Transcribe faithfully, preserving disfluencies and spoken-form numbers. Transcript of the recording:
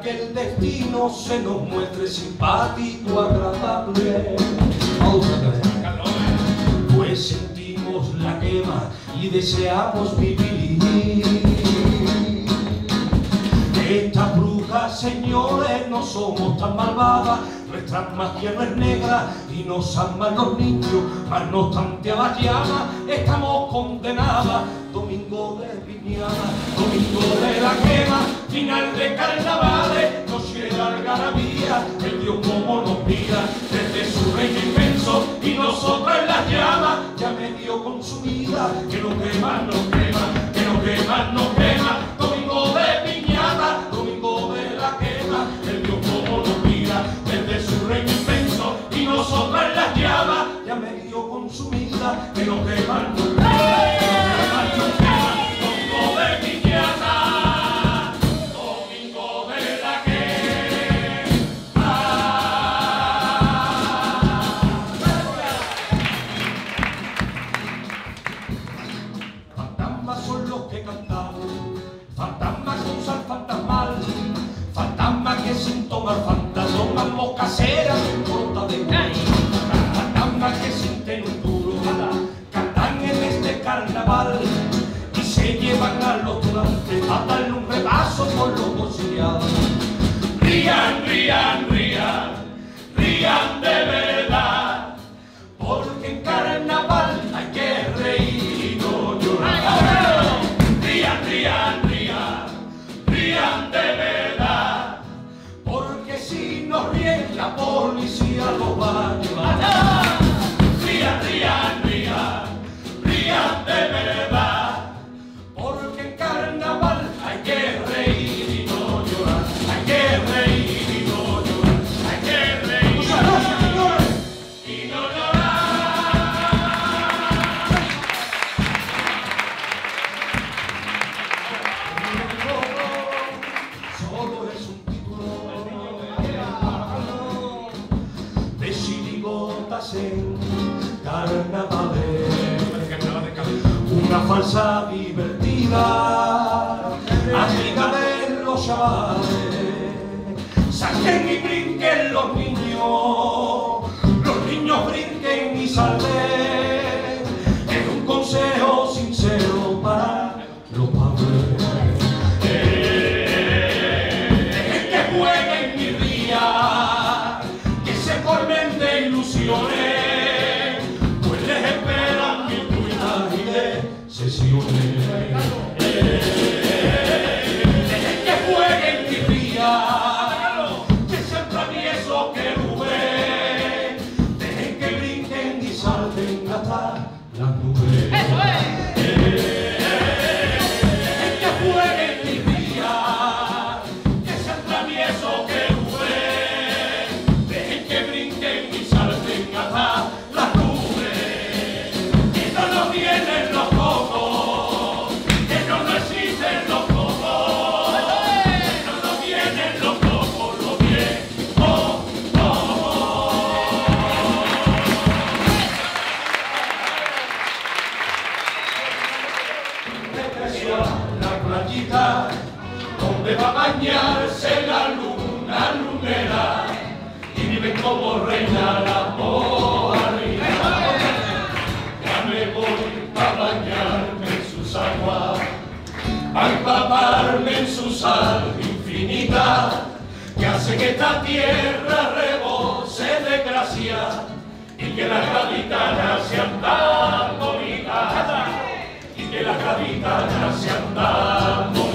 que el destino se nos muestre simpático, agradable. Pues sentimos la quema y deseamos vivir. Estas brujas, señores, no somos tan malvadas, nuestras magia no es negra y nos aman los niños, mas no obstante a las llamas estamos condenadas. Domingo de piñada, domingo de la quema, final de carnavales, noche de algarabía, el Dios como nos mira desde su reino inmenso y nosotros en las llamas ya medio consumida, que no quema, no quema, que no quema, no quema. Domingo de piñada, domingo de la quema, el Dios como nos mira desde su reino inmenso y nosotros en las llamas ya medio consumida, que no quema, no quema. Son los que cantamos, fantasmas con sal fantasmal, fantasmas que sin tomar fanta toman moscaseras en corta de huevo, fantasmas que sienten un duro, cantan en este carnaval y se llevan a los turantes a darle un repaso por los bolsillados. Rían, rían, rían, rían de verdad, porque en carnaval hay que reír y no llorar. Rían, rían, rían de verdad, porque si nos ríen la policía los va a llevar. Rían, rían, rían, rían de verdad, porque en carnaval hay que reír y no llorar, hay que reír y no llorar, hay que reír y no llorar. En carnavales, una falsa divertida, amiga de los chavales, saquen y brinquen los niños, los niños brinquen y salven, es un consejo sincero para los padres. Dejen que jueguen y rían, que se formen de ilusiones, pues les esperan mil ruinas y decepciones. Dejen que jueguen y rían, que sean traviesos que nubes, dejen que brinquen y salten hasta las nubes. Dejen que jueguen y rían, que sean traviesos que nubes, dejen que brinquen y salten hasta las nubes. Que no nos vienen los cocos, que no nos existen los cocos, que no nos vienen los cocos, los viejos cocos. Regresó a la playita donde va a bañarse la luna lunera, y viven como reina la mojarrita. Ya me voy a bañarme en sus aguas, a empaparme en su sal infinita, que hace que esta tierra rebose de gracia y que las gaditanas sean tan bonitas, y que las gaditanas sean tan bonitas.